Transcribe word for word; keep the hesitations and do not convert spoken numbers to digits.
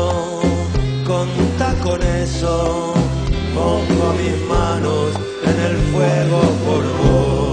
contá con eso. Pongo mis manos en el fuego por vos.